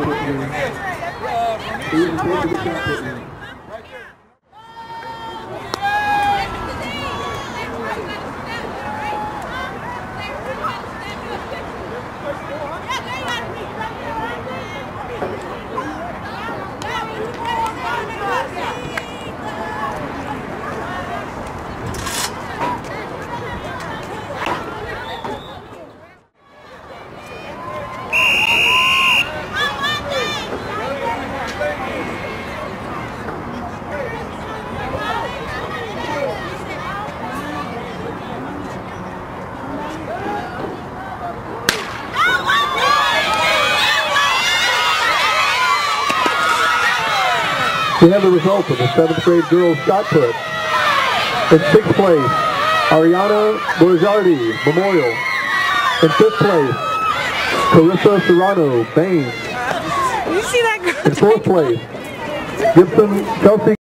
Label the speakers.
Speaker 1: We have the results of the 7th grade girls shot put. In 6th place, Ariana Borjardi, Memorial. In 5th place, Carissa Serrano, Baines.
Speaker 2: You see that girl?
Speaker 1: In 4th place, Gibson Kelsey